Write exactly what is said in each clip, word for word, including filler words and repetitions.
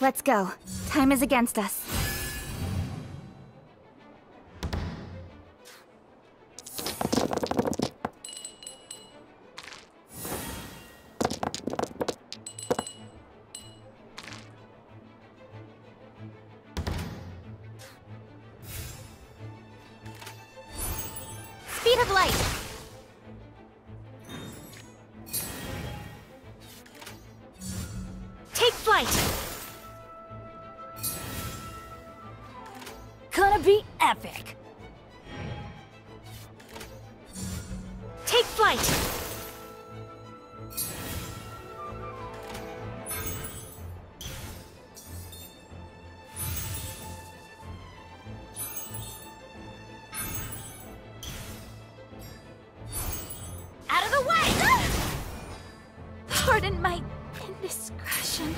Let's go. Time is against us. Speed of light! Take flight! Gonna be epic! Take flight! Out of the way! Pardon my indiscretion.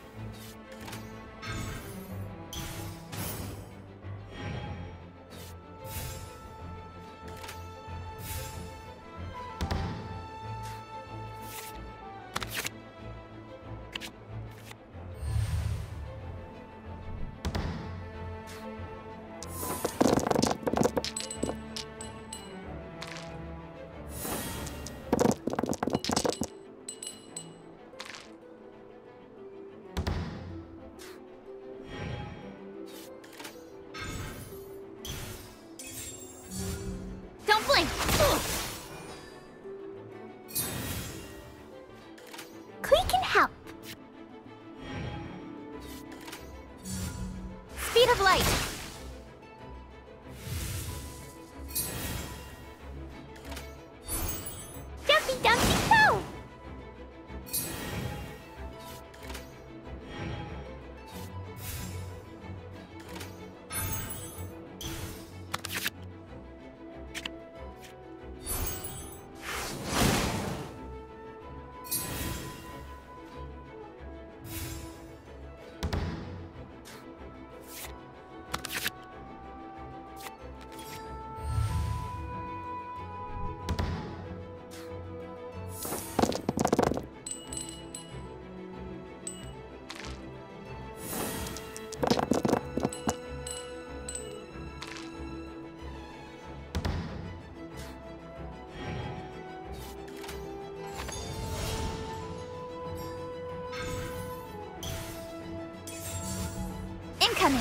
Don't blink! We can help. Speed of light. Dumpy, dumpy, go! Incoming!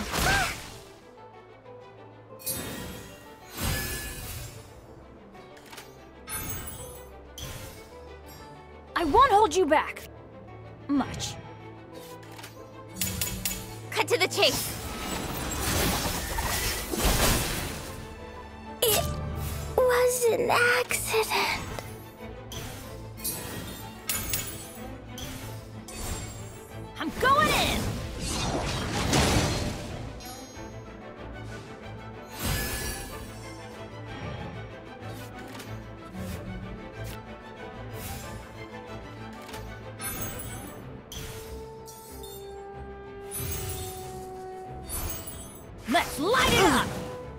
I won't hold you back. Much. Cut to the chase! It was an accident. I'm going in! Let's light it up!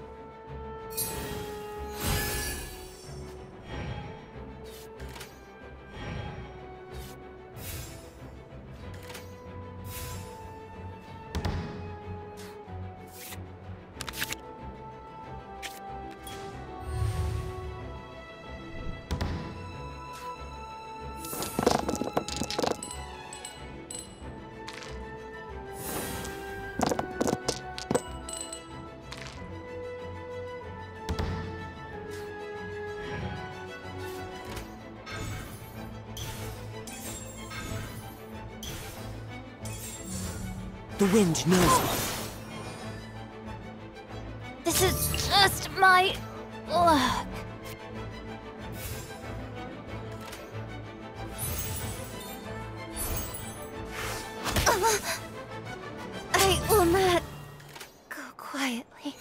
The wind knows. This is just my luck. I will not go quietly.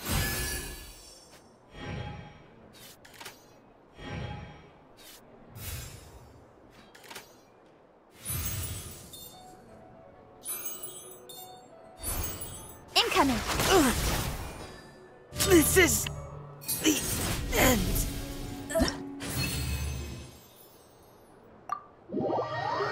Incoming! This is the end.